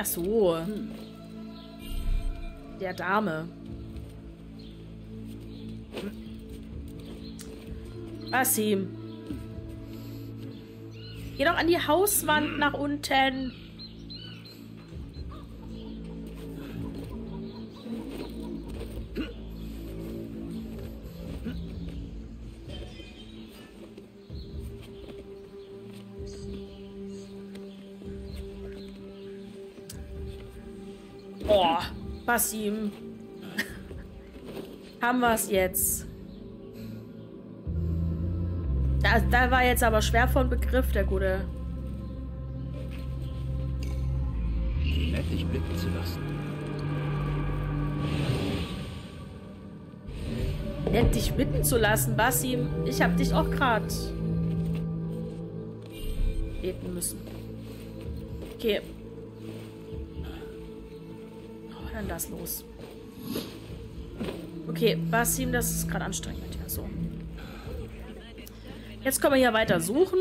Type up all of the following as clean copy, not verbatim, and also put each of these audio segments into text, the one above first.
Ach so. Der Dame. Basim. Geh doch an die Hauswand nach unten. Oh, Basim. Haben wir es jetzt. Da war jetzt aber schwer von Begriff, der Gute. Nett, dich blicken zu lassen. Nett, dich bitten zu lassen, Basim. Ich hab dich auch gerade beten müssen. Okay. Oh, dann lass los. Okay, Basim, das ist gerade anstrengend. Ja, so. Jetzt können wir hier weiter suchen.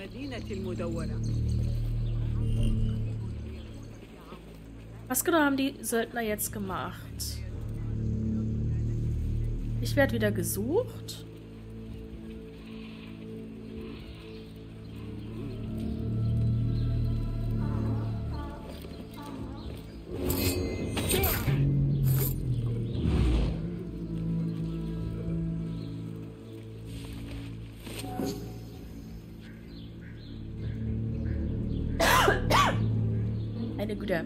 Was genau haben die Söldner jetzt gemacht? Ich werde wieder gesucht. Eine Güte.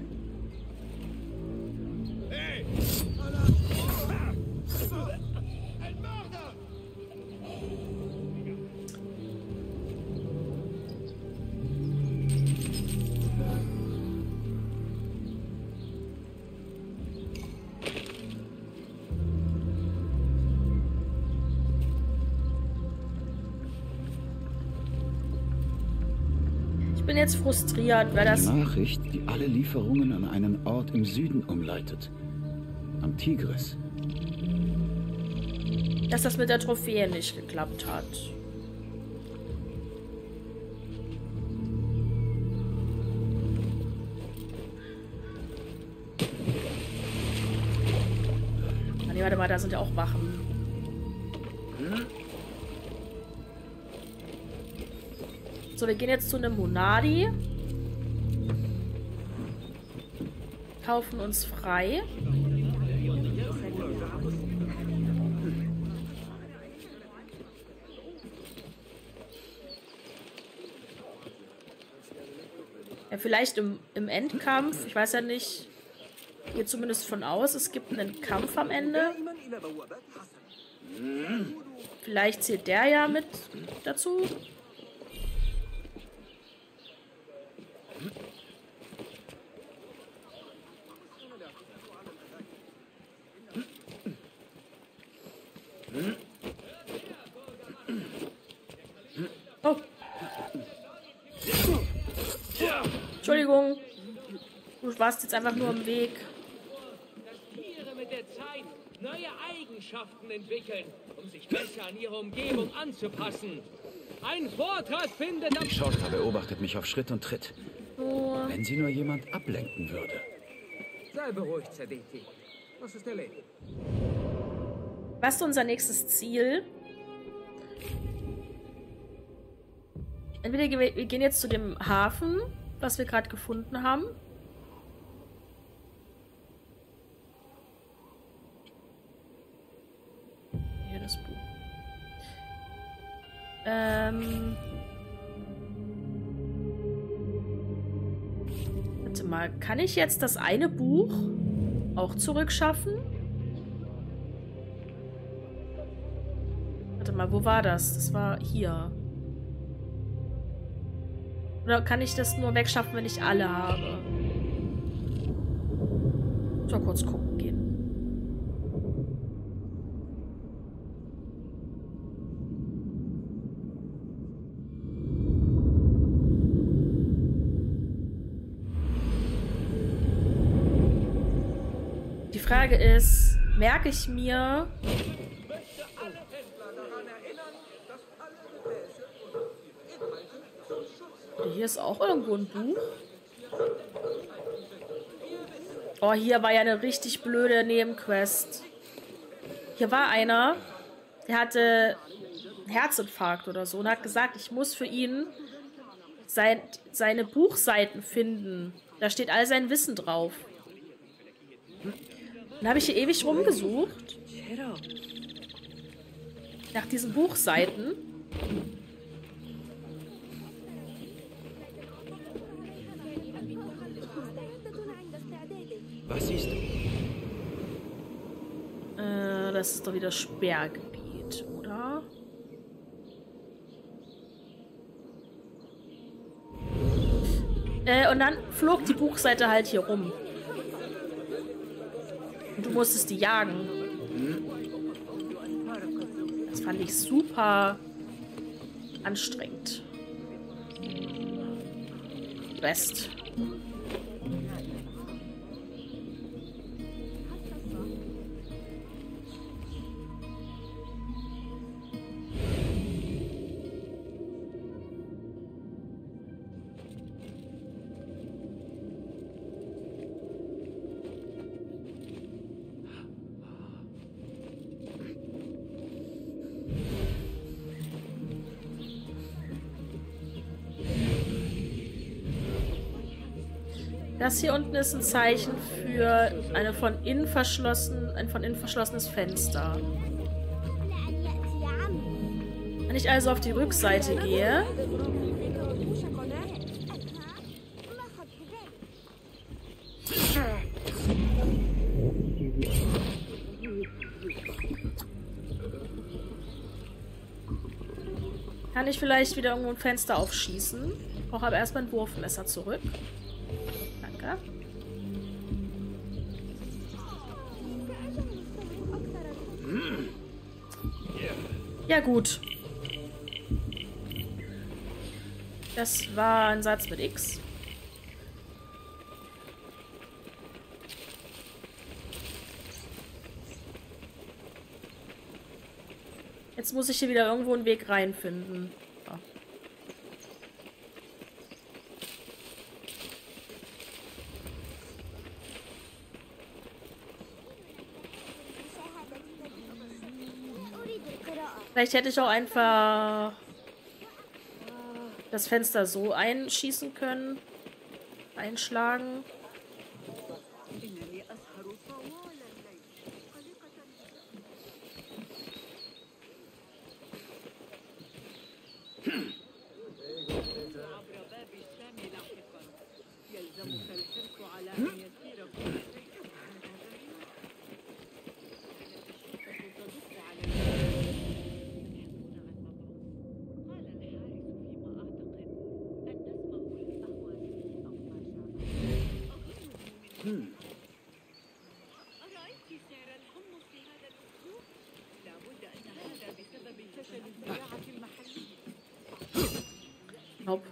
Ich bin jetzt frustriert, weil das... Eine Nachricht, die alle Lieferungen an einen Ort im Süden umleitet. Am Tigris. dass das mit der Trophäe nicht geklappt hat. Ah, nee, warte mal, da sind ja auch Wachen. So, wir gehen jetzt zu einem Munadi. Kaufen uns frei. Ja, vielleicht im Endkampf. Ich weiß ja nicht. Geht zumindest von aus. Es gibt einen Kampf am Ende. Vielleicht zählt der ja mit dazu. Oh. Entschuldigung. Du warst jetzt einfach nur im Weg. Dass Tiere mit der Zeit neue Eigenschaften entwickeln, um sich besser an ihre Umgebung anzupassen. Ein Vortrag findet am... Die Schorka beobachtet mich auf Schritt und Tritt. So. Wenn sie nur jemand ablenken würde. Sei beruhigt, Sadiki. Das ist erledigt. Was ist unser nächstes Ziel? Entweder wir gehen jetzt zu dem Hafen, was wir gerade gefunden haben. Hier das Buch. Warte mal, kann ich jetzt das eine Buch auch zurückschaffen? Warte mal, wo war das? Das war hier. Oder kann ich das nur wegschaffen, wenn ich alle habe? So, kurz gucken gehen. Die Frage ist, merke ich mir... Hier ist auch irgendwo ein Buch. Oh, hier war ja eine richtig blöde Nebenquest. Hier war einer, der hatte einen Herzinfarkt oder so und hat gesagt, ich muss für ihn seine Buchseiten finden. Da steht all sein Wissen drauf. Dann habe ich hier ewig rumgesucht. Nach diesen Buchseiten. Was ist? Das ist doch wieder Sperrgebiet, oder? Und dann flog die Buchseite halt hier rum. Und du musstest die jagen. Das fand ich super anstrengend. Best. Das hier unten ist ein Zeichen für ein von innen verschlossenes Fenster. Wenn ich also auf die Rückseite gehe, kann ich vielleicht wieder irgendwo ein Fenster aufschießen. Ich brauche aber erstmal ein Wurfmesser zurück. Danke. Ja gut. Das war ein Satz mit X. Jetzt muss ich hier wieder irgendwo einen Weg reinfinden. So. Vielleicht hätte ich auch einfach das Fenster so einschießen können. Einschlagen. Nope.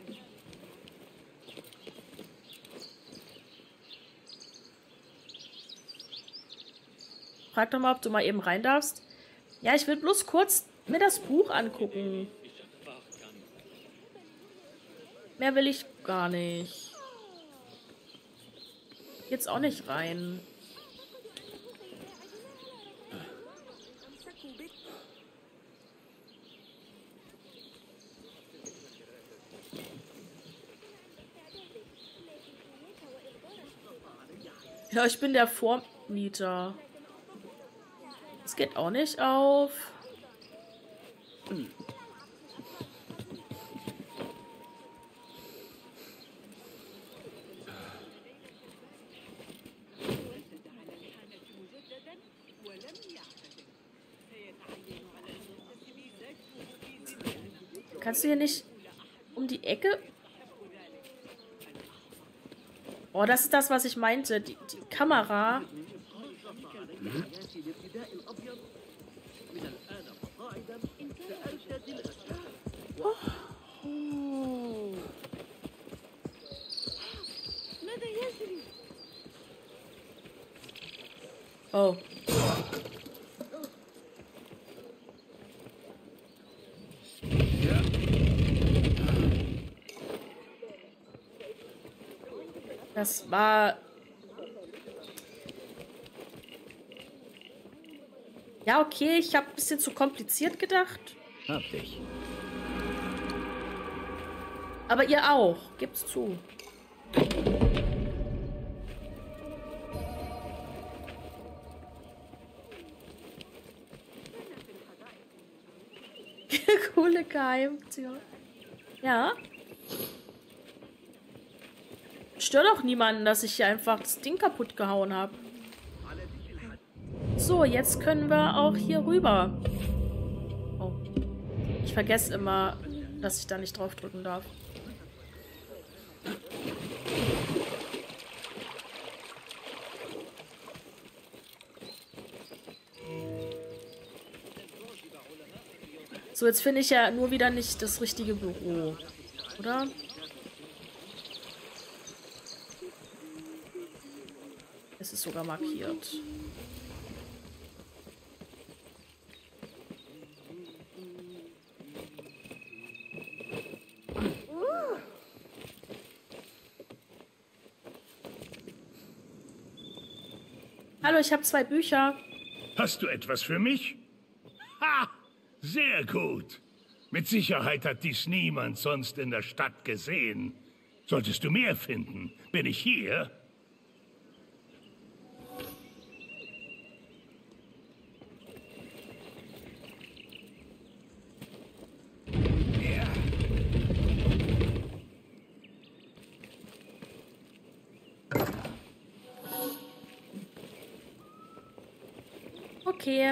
Frag doch mal, ob du mal eben rein darfst. Ja, ich will bloß kurz mir das Buch angucken. Mehr will ich gar nicht. Jetzt auch nicht rein. Ja, ich bin der Vormieter. Das geht auch nicht auf. Kannst du hier nicht um die Ecke? Oh, das ist das, was ich meinte. Die Kamera. Oh. Oh. Das war Ja, okay, ich habe ein bisschen zu kompliziert gedacht. Hab dich. Aber ihr auch. Gibt's zu. Coole Geheimtür. Ja. Stört auch niemanden, dass ich hier einfach das Ding kaputt gehauen habe. So, jetzt können wir auch hier rüber. Oh. Ich vergesse immer, dass ich da nicht drauf drücken darf. So, jetzt finde ich ja nur wieder nicht das richtige Büro. Oder? Es ist sogar markiert. Hallo, ich habe 2 Bücher. Hast du etwas für mich? Ha! Sehr gut. Mit Sicherheit hat dies niemand sonst in der Stadt gesehen. Solltest du mehr finden, bin ich hier. Okay.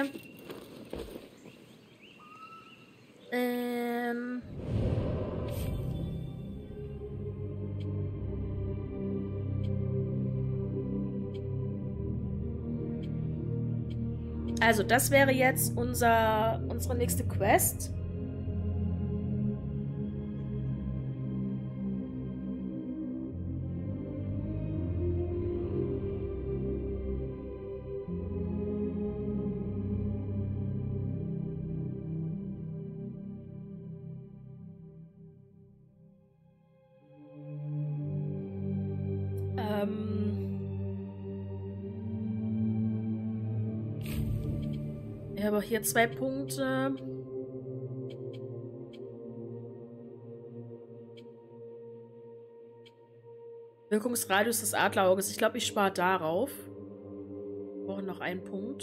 Also, das wäre jetzt unsere nächste Quest. Ich habe auch hier 2 Punkte. Wirkungsradius des Adlerauges. Ich glaube, ich spare darauf. Wir brauchen noch einen Punkt.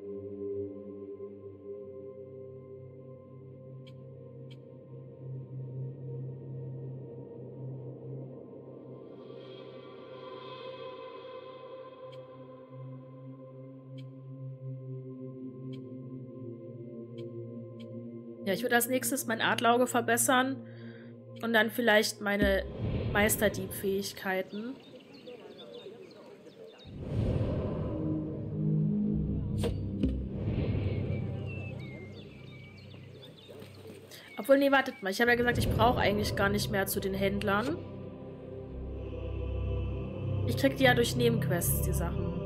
Ja, ich würde als nächstes mein Adlerauge verbessern und dann vielleicht meine Meisterdieb-Fähigkeiten. Obwohl, nee, wartet mal. Ich habe ja gesagt, ich brauche eigentlich gar nicht mehr zu den Händlern. Ich krieg die ja durch Nebenquests, die Sachen.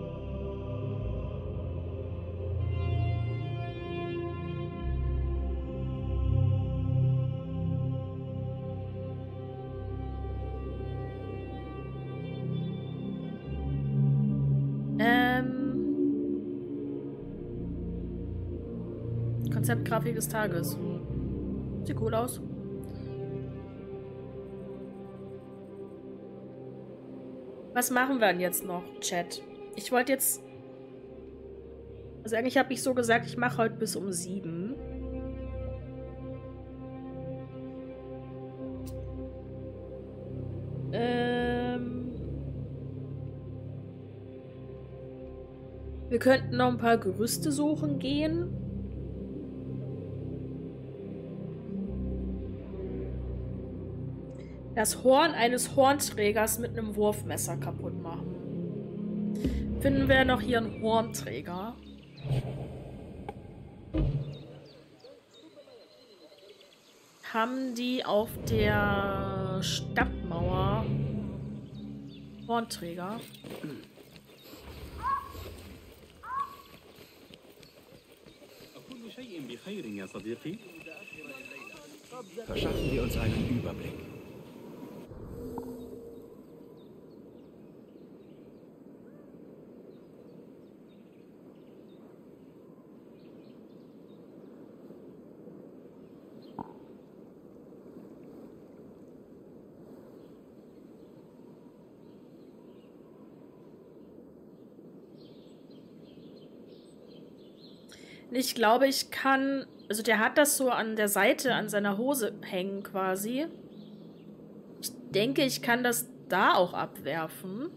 Konzeptgrafik des Tages. Sieht cool aus. Was machen wir denn jetzt noch, Chat? Ich wollte jetzt... Also eigentlich habe ich so gesagt, ich mache heute bis um 7. Wir könnten noch ein paar Gerüste suchen gehen. Das Horn eines Hornträgers mit einem Wurfmesser kaputt machen. Finden wir noch hier einen Hornträger. Haben die auf der Stadtmauer Hornträger? Verschaffen wir uns einen Überblick. Ich glaube, ich kann... Also der hat das so an der Seite, an seiner Hose hängen quasi. Ich denke, ich kann das da auch abwerfen.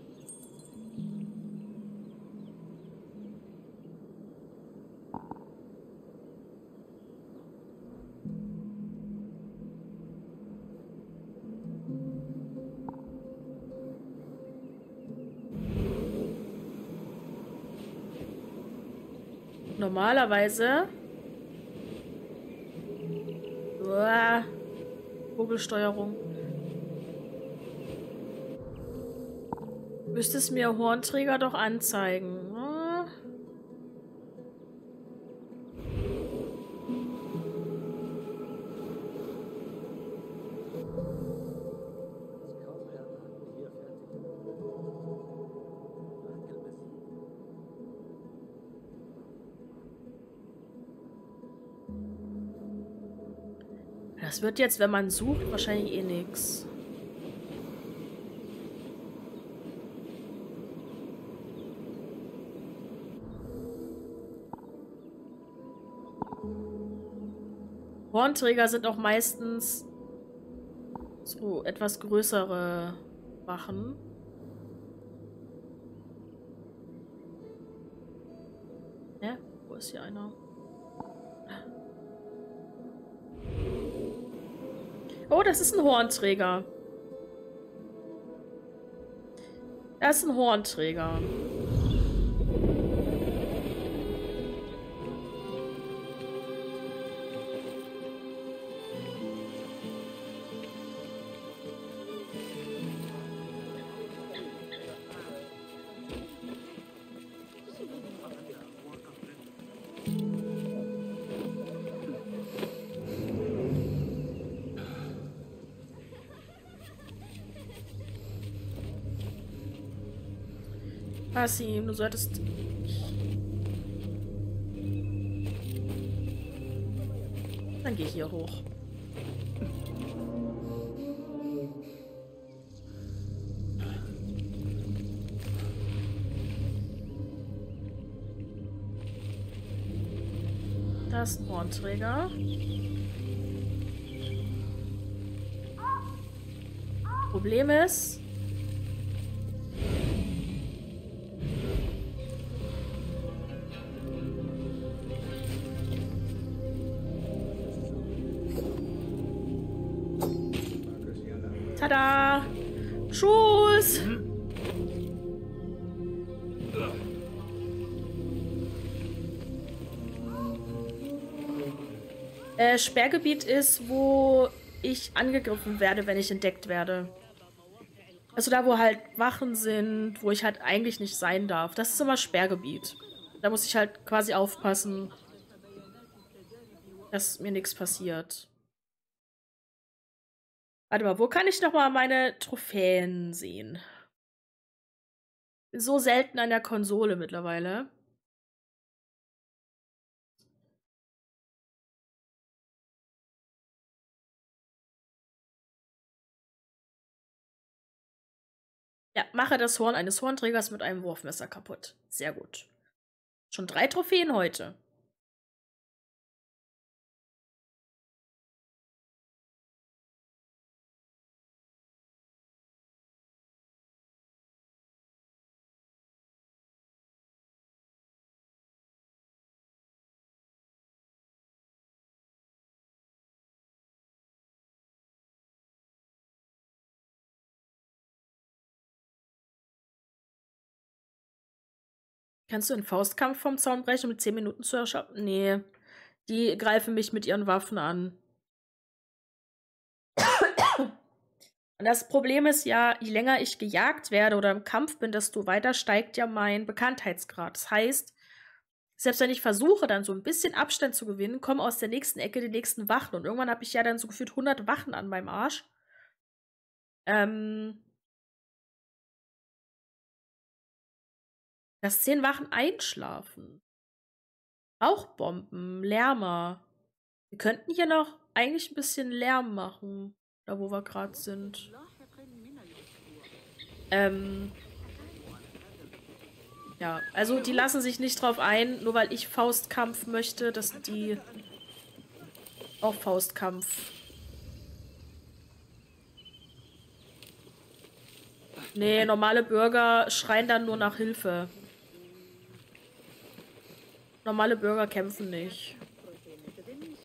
Normalerweise... Uah, Vogelsteuerung. Müsste es mir Hornträger doch anzeigen. Ah. Das wird jetzt, wenn man sucht, wahrscheinlich eh nix. Hornträger sind auch meistens so etwas größere Wachen. Ja, wo ist hier einer? Oh, das ist ein Hornträger. Das ist ein Hornträger. Passim, du solltest... Dann geh hier hoch. Da ist ein Hornträger. Problem ist... Tada! Schuss! Sperrgebiet ist, wo ich angegriffen werde, wenn ich entdeckt werde. Also da, wo halt Wachen sind, wo ich halt eigentlich nicht sein darf. Das ist immer Sperrgebiet. Da muss ich halt quasi aufpassen, dass mir nichts passiert. Warte mal, wo kann ich noch mal meine Trophäen sehen? So selten an der Konsole mittlerweile. Ja, mache das Horn eines Hornträgers mit einem Wurfmesser kaputt. Sehr gut. Schon 3 Trophäen heute. Kannst du einen Faustkampf vom Zaun brechen, um 10 Minuten zu erschaffen? Nee. Die greifen mich mit ihren Waffen an. Und das Problem ist ja, je länger ich gejagt werde oder im Kampf bin, desto weiter steigt ja mein Bekanntheitsgrad. Das heißt, selbst wenn ich versuche, dann so ein bisschen Abstand zu gewinnen, kommen aus der nächsten Ecke die nächsten Wachen. Und irgendwann habe ich ja dann so gefühlt 100 Wachen an meinem Arsch. Dass 10 Wachen einschlafen. Rauchbomben, Lärmer. Wir könnten hier noch eigentlich ein bisschen Lärm machen, da wo wir gerade sind. Ja, also die lassen sich nicht drauf ein, nur weil ich Faustkampf möchte, dass die auch Faustkampf. Nee, normale Bürger schreien dann nur nach Hilfe. Normale Bürger kämpfen nicht.